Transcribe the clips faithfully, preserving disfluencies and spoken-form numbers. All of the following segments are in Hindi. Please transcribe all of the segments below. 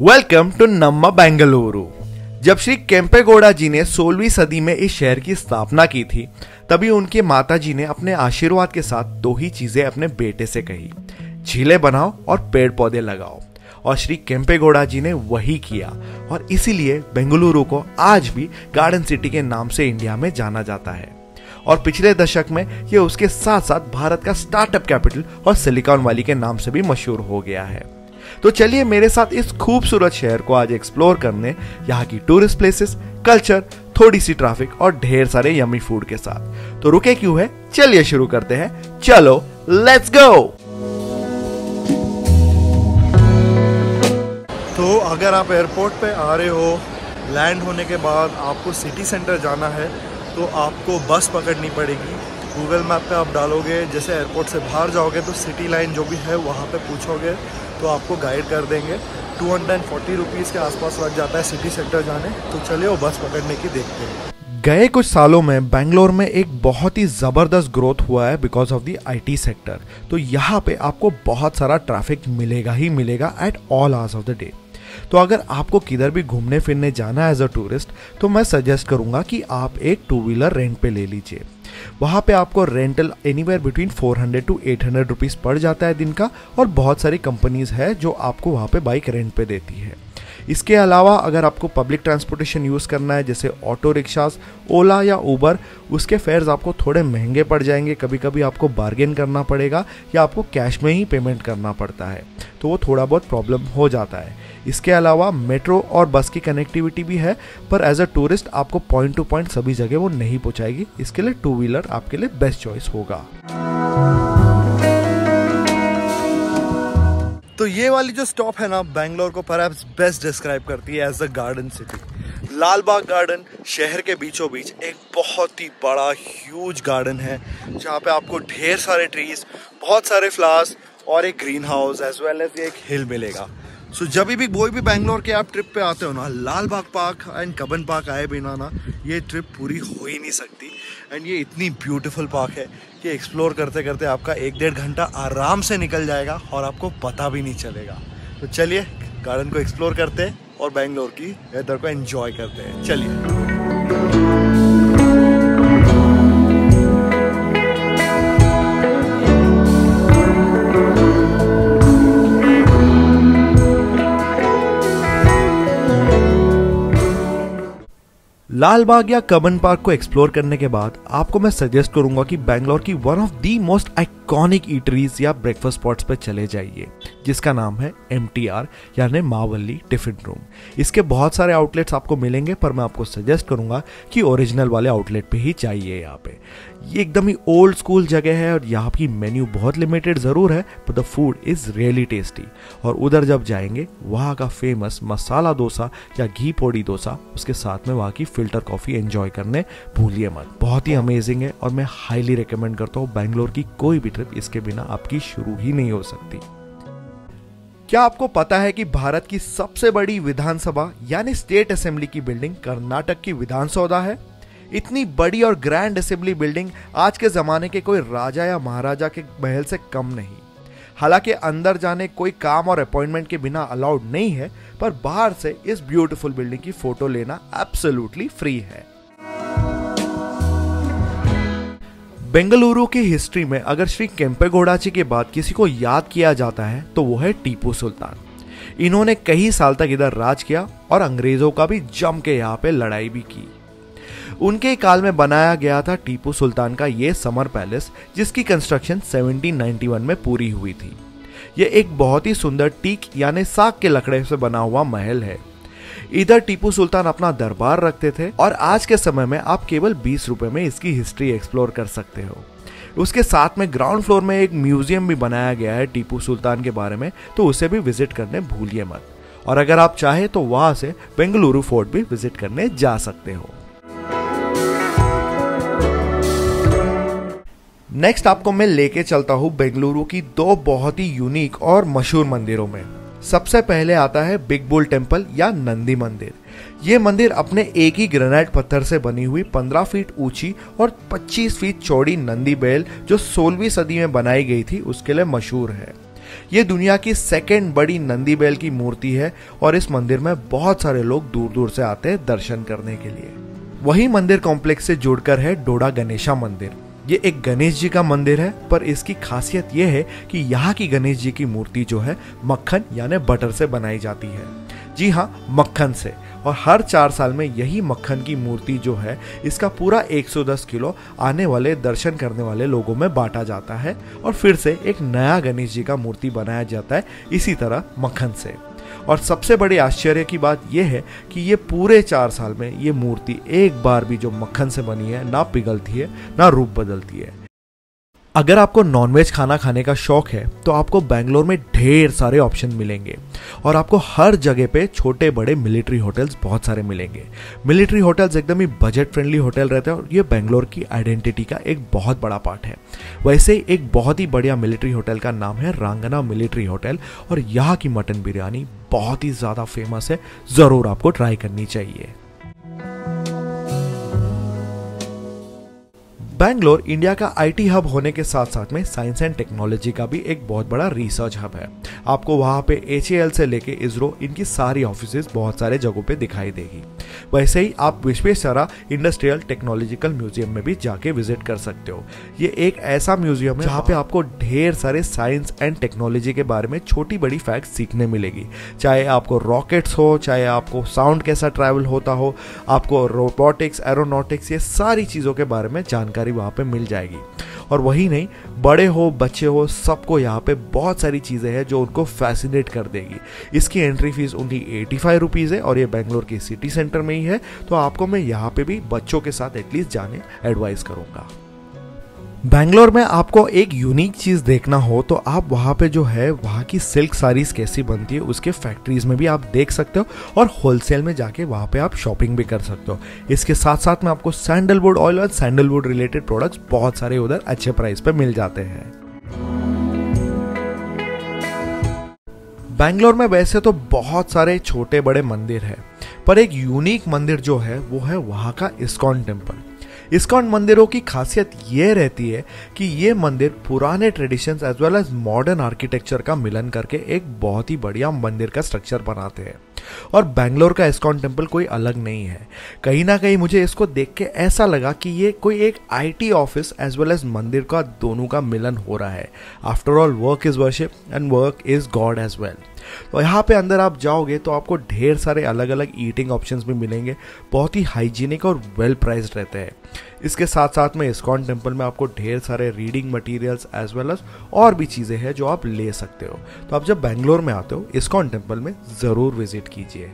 वेलकम टू नम्मा बेंगलुरु। जब श्री केम्पेगौड़ा जी ने सोलहवीं सदी में इस शहर की स्थापना की थी, तभी उनके माता जी ने अपने आशीर्वाद के साथ दो ही चीजें अपने बेटे से कही, झीलें बनाओ और पेड़ पौधे लगाओ। और श्री केम्पेगौड़ा जी ने वही किया और इसीलिए बेंगलुरु को आज भी गार्डन सिटी के नाम से इंडिया में जाना जाता है। और पिछले दशक में ये उसके साथ साथ भारत का स्टार्टअप कैपिटल और सिलिकॉन वैली के नाम से भी मशहूर हो गया है। तो चलिए मेरे साथ इस खूबसूरत शहर को आज एक्सप्लोर करने, यहाँ की टूरिस्ट प्लेसेस, कल्चर, थोड़ी सी ट्रैफिक और ढेर सारे यमी फूड के साथ। तो रुके क्यों है, चलिए शुरू करते हैं। चलो लेट्स गो। तो अगर आप एयरपोर्ट पे आ रहे हो, लैंड होने के बाद आपको सिटी सेंटर जाना है तो आपको बस पकड़नी पड़ेगी। गूगल मैप पे आप डालोगे, जैसे एयरपोर्ट से बाहर जाओगे तो सिटी लाइन जो भी है वहाँ पे पूछोगे तो आपको गाइड कर देंगे। टू हंड्रेड फोर्टी रुपीज़ के आसपास लग जाता है सिटी सेंटर जाने। तो चलिए वो बस पकड़ने की देखते हैं। गए कुछ सालों में बेंगलोर में एक बहुत ही ज़बरदस्त ग्रोथ हुआ है because of the IT sector. तो यहाँ पे आपको बहुत सारा ट्रैफिक मिलेगा ही मिलेगा at all hours of the day. तो अगर आपको किधर भी घूमने फिरने जाना है एज अ टूरिस्ट, तो मैं सजेस्ट करूंगा कि आप एक टू व्हीलर रेंट पे ले लीजिए। वहाँ पे आपको rental anywhere between four hundred to eight hundred rupees पड़ जाता है दिन का, और बहुत सारी कंपनीज है जो आपको वहाँ पे बाइक रेंट पे देती है। इसके अलावा अगर आपको पब्लिक ट्रांसपोर्टेशन यूज़ करना है जैसे ऑटो रिक्शास, ओला या उबर, उसके फेयर्स आपको थोड़े महंगे पड़ जाएंगे। कभी कभी आपको बार्गेन करना पड़ेगा या आपको कैश में ही पेमेंट करना पड़ता है, तो वो थोड़ा बहुत प्रॉब्लम हो जाता है। इसके अलावा मेट्रो और बस की कनेक्टिविटी भी है, पर एज अ टूरिस्ट आपको पॉइंट टू पॉइंट सभी जगह वो नहीं पहुंचाएगी। इसके लिए टू व्हीलर आपके लिए बेस्ट चॉइस होगा। तो ये वाली जो स्टॉप है ना, बेंगलोर को परहैप्स बेस्ट डिस्क्राइब करती है as a garden city. Lal Bagh garden शहर के बीचों बीच एक बहुत ही बड़ा ह्यूज गार्डन है, जहाँ पे आपको ढेर सारे ट्रीज, बहुत सारे फ्लावर्स और एक green house as well as एक हिल मिलेगा। सो so, जब भी कोई भी बेंगलोर के आप ट्रिप पे आते हो ना, Lal Bagh park and Cubbon park आए बिना ना ये ट्रिप पूरी हो ही नहीं सकती। एंड ये इतनी ब्यूटीफुल पार्क है कि एक्सप्लोर करते करते आपका एक डेढ़ घंटा आराम से निकल जाएगा और आपको पता भी नहीं चलेगा। तो चलिए गार्डन को एक्सप्लोर करते हैं और बेंगलोर की वेदर को एंजॉय करते हैं। चलिए। लाल बाग या कबन पार्क को एक्सप्लोर करने के बाद आपको मैं सजेस्ट करूंगा कि बेंगलोर की one of the most iconic eateries या ब्रेकफास्ट स्पॉट्स पे चले जाइए, जिसका नाम है एम टी आर यानी मावल्ली टिफिन रूम। इसके बहुत सारे आउटलेट्स आपको मिलेंगे, पर मैं आपको सजेस्ट करूंगा कि ओरिजिनल वाले आउटलेट पे ही जाइए। यहाँ पे ये एकदम ही ओल्ड स्कूल जगह है और यहाँ की मेन्यू बहुत लिमिटेड जरूर है, but the food is really tasty. और उधर जब जाएंगे, वहाँ का फेमस मसाला डोसा या घी पोड़ी डोसा, उसके साथ में वहाँ की फिल्टर कॉफी एंजॉय करने भूलिए मत। बहुत ही अमेजिंग है और मैं हाईली रिकमेंड करता हूँ। बेंगलोर की कोई भी ट्रिप इसके बिना आपकी शुरू ही नहीं हो सकती। क्या आपको पता है कि भारत की सबसे बड़ी विधानसभा यानी स्टेट असेंबली की बिल्डिंग कर्नाटक की विधानसौधा है? इतनी बड़ी और ग्रैंड असेंबली बिल्डिंग आज के जमाने के कोई राजा या महाराजा के महल से कम नहीं। हालांकि अंदर जाने कोई काम और अपॉइंटमेंट के बिना अलाउड नहीं है, पर बाहर से इस ब्यूटीफुल बिल्डिंग की फोटो लेना एब्सोल्युटली फ्री है। बेंगलुरु की हिस्ट्री में अगर श्री केम्पेगौड़ा जी के बाद किसी को याद किया जाता है तो वो है टीपू सुल्तान। इन्होंने कई साल तक इधर राज किया और अंग्रेजों का भी जम के यहाँ पे लड़ाई भी की। उनके काल में बनाया गया था टीपू सुल्तान का ये समर पैलेस, जिसकी कंस्ट्रक्शन सेवनटीन नाइंटी वन में पूरी हुई थी। ये एक बहुत ही सुंदर टीक यानी साग के लकड़े से बना हुआ महल है। इधर टीपू सुल्तान अपना दरबार रखते थे और आज के समय में आप केवल बीस रुपए में इसकी हिस्ट्री एक्सप्लोर कर सकते हो। उसके साथ में ग्राउंड फ्लोर में एक म्यूजियम भी बनाया गया है टीपू सुल्तान के बारे में, तो उसे भी विजिट करने भूलिए मत। और अगर आप चाहे तो वहां से बेंगलुरु फोर्ट भी विजिट करने जा सकते हो। नेक्स्ट आपको मैं लेके चलता हूँ बेंगलुरु की दो बहुत ही यूनिक और मशहूर मंदिरों में। सबसे पहले आता है बिग बुल टेम्पल या नंदी मंदिर। ये मंदिर अपने एक ही ग्रेनाइट पत्थर से बनी हुई पंद्रह फीट ऊंची और पच्चीस फीट चौड़ी नंदी बैल जो सोलहवीं सदी में बनाई गई थी, उसके लिए मशहूर है। ये दुनिया की सेकेंड बड़ी नंदी बैल की मूर्ति है और इस मंदिर में बहुत सारे लोग दूर दूर से आते हैं दर्शन करने के लिए। वही मंदिर कॉम्प्लेक्स से जुड़कर है डोडा गणेशा मंदिर। ये एक गणेश जी का मंदिर है, पर इसकी खासियत ये है कि यहाँ की गणेश जी की मूर्ति जो है मक्खन यानी बटर से बनाई जाती है। जी हाँ, मक्खन से। और हर चार साल में यही मक्खन की मूर्ति जो है इसका पूरा एक सौ दस किलो आने वाले दर्शन करने वाले लोगों में बांटा जाता है और फिर से एक नया गणेश जी का मूर्ति बनाया जाता है इसी तरह मक्खन से। और सबसे बड़े आश्चर्य की बात यह है कि ये पूरे चार साल में ये मूर्ति एक बार भी जो मक्खन से बनी है ना पिघलती है ना रूप बदलती है। अगर आपको नॉनवेज खाना खाने का शौक है तो आपको बेंगलोर में ढेर सारे ऑप्शन मिलेंगे और आपको हर जगह पे छोटे बड़े मिलिट्री होटल्स बहुत सारे मिलेंगे। मिलिट्री होटल्स एकदम ही बजट फ्रेंडली होटल रहते हैं और ये बेंगलोर की आइडेंटिटी का एक बहुत बड़ा पार्ट है। वैसे एक बहुत ही बढ़िया मिलिट्री होटल का नाम है रांगना मिलिट्री होटल और यहाँ की मटन बिरयानी बहुत ही ज़्यादा फेमस है, ज़रूर आपको ट्राई करनी चाहिए। बेंगलोर इंडिया का आईटी हब होने के साथ साथ में साइंस एंड टेक्नोलॉजी का भी एक बहुत बड़ा रिसर्च हब है। आपको वहाँ पे एच ए एल से लेके इसरो इनकी सारी ऑफिसेज बहुत सारे जगहों पे दिखाई देगी। वैसे ही आप विश्वेश्वरा इंडस्ट्रियल टेक्नोलॉजिकल म्यूजियम में भी जाके विजिट कर सकते हो। ये एक ऐसा म्यूजियम है जहाँ पे आपको ढेर सारे साइंस एंड टेक्नोलॉजी के बारे में छोटी बड़ी फैक्ट सीखने मिलेगी। चाहे आपको रॉकेट्स हो, चाहे आपको साउंड कैसा ट्रैवल होता हो, आपको रोबोटिक्स, एरोनॉटिक्स, ये सारी चीज़ों के बारे में जानकारी वहाँ पे मिल जाएगी। और वही नहीं, बड़े हो बच्चे हो सबको यहाँ पे बहुत सारी चीज़ें हैं जो उनको फैसिनेट कर देगी। इसकी entry fees only eighty five rupees है और ये बेंगलोर के सिटी सेंटर में ही है, तो आपको मैं यहाँ पे भी बच्चों के साथ एटलीस्ट जाने एडवाइस करूँगा। बेंगलोर में आपको एक यूनिक चीज़ देखना हो तो आप वहाँ पे जो है वहाँ की सिल्क साड़ीज़ कैसी बनती है उसके फैक्ट्रीज में भी आप देख सकते हो और होलसेल में जाके वहाँ पे आप शॉपिंग भी कर सकते हो। इसके साथ साथ में आपको सैंडलवुड ऑयल और सैंडलवुड रिलेटेड प्रोडक्ट्स बहुत सारे उधर अच्छे प्राइस पे मिल जाते हैं। बेंगलोर में वैसे तो बहुत सारे छोटे बड़े मंदिर हैं, पर एक यूनिक मंदिर जो है वो है वहाँ का इस्कॉन टेम्पल। इस्कॉन मंदिरों की खासियत ये रहती है कि ये मंदिर पुराने traditions as well as modern architecture का मिलन करके एक बहुत ही बढ़िया मंदिर का स्ट्रक्चर बनाते हैं। और बेंगलोर का इस्कॉन टेम्पल कोई अलग नहीं है। कहीं ना कहीं मुझे इसको देख के ऐसा लगा कि ये कोई एक IT office as well as मंदिर का दोनों का मिलन हो रहा है। After all work is worship and work is god as well. तो यहाँ पे अंदर आप जाओगे तो आपको ढेर सारे अलग अलग ईटिंग ऑप्शंस भी मिलेंगे, बहुत ही हाइजीनिक और वेल प्राइस्ड रहते हैं। इसके साथ साथ में इस्कॉन टेम्पल में आपको ढेर सारे reading materials as well as और भी चीज़ें हैं जो आप ले सकते हो। तो आप जब बेंगलोर में आते हो इस्कॉन टेम्पल में ज़रूर विजिट कीजिए।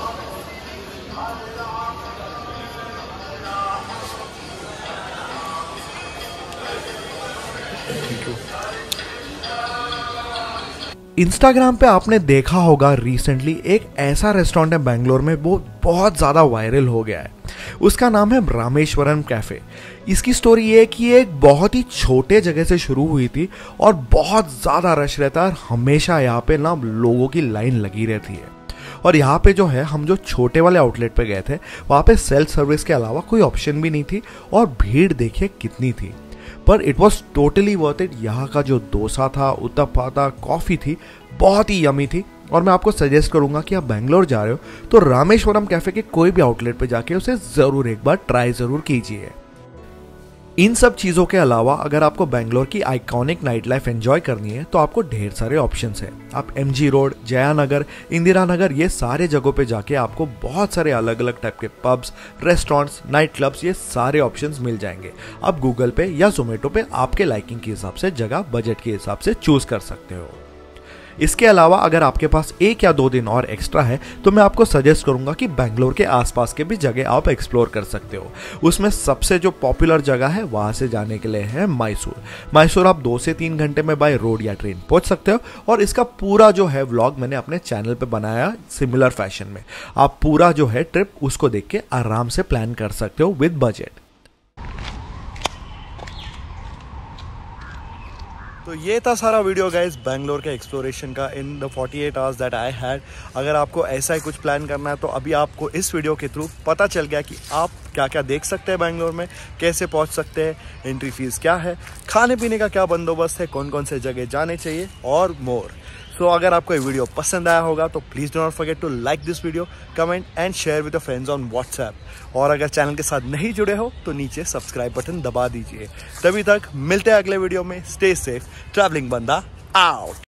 इंस्टाग्राम पे आपने देखा होगा रिसेंटली एक ऐसा रेस्टोरेंट है बेंगलोर में, वो बहुत ज़्यादा वायरल हो गया है। उसका नाम है रामेश्वरम कैफ़े। इसकी स्टोरी ये है कि ये एक बहुत ही छोटे जगह से शुरू हुई थी और बहुत ज़्यादा रश रहता है और हमेशा यहाँ पे ना लोगों की लाइन लगी रहती है। और यहाँ पे जो है हम जो छोटे वाले आउटलेट पे गए थे वहाँ पे सेल्फ सर्विस के अलावा कोई ऑप्शन भी नहीं थी और भीड़ देखिए कितनी थी, पर it was totally worth it. यहाँ का जो डोसा था, उत्तपा था, कॉफ़ी थी, बहुत ही यमी थी। और मैं आपको सजेस्ट करूंगा कि आप बेंगलोर जा रहे हो तो रामेश्वरम कैफ़े के कोई भी आउटलेट पे जाके उसे ज़रूर एक बार ट्राई ज़रूर कीजिए। इन सब चीज़ों के अलावा अगर आपको बेंगलोर की आइकॉनिक नाइट लाइफ एंजॉय करनी है तो आपको ढेर सारे ऑप्शंस हैं। आप एमजी रोड, जयानगर, इंदिरा नगर, ये सारे जगहों पे जाके आपको बहुत सारे अलग अलग टाइप के पब्स, रेस्टोरेंट्स, नाइट क्लब्स, ये सारे ऑप्शंस मिल जाएंगे। आप गूगल पे या जोमेटो पे आपके लाइकिंग के हिसाब से जगह बजट के हिसाब से चूज कर सकते हो। इसके अलावा अगर आपके पास एक या दो दिन और एक्स्ट्रा है तो मैं आपको सजेस्ट करूंगा कि बेंगलोर के आसपास के भी जगह आप एक्सप्लोर कर सकते हो। उसमें सबसे जो पॉपुलर जगह है वहां से जाने के लिए है मैसूर। मैसूर आप दो से तीन घंटे में बाय रोड या ट्रेन पहुंच सकते हो और इसका पूरा जो है व्लॉग मैंने अपने चैनल पे बनाया सिमिलर फैशन में। आप पूरा जो है ट्रिप उसको देख के आराम से प्लान कर सकते हो विद बजट। तो ये था सारा वीडियो गाइस बेंगलोर के एक्सप्लोरेशन का in the forty eight hours that I had. अगर आपको ऐसा ही कुछ प्लान करना है तो अभी आपको इस वीडियो के थ्रू पता चल गया कि आप क्या क्या देख सकते हैं बैंगलोर में, कैसे पहुंच सकते हैं, एंट्री फीस क्या है, खाने पीने का क्या बंदोबस्त है, कौन कौन से जगह जाने चाहिए और मोर। सो so, अगर आपको ये वीडियो पसंद आया होगा तो please do not forget to like this video, comment and share with your friends on WhatsApp. और अगर चैनल के साथ नहीं जुड़े हो तो नीचे सब्सक्राइब बटन दबा दीजिए। तभी तक मिलते हैं अगले वीडियो में। स्टे सेफ, ट्रैवलिंग बंदा आउट।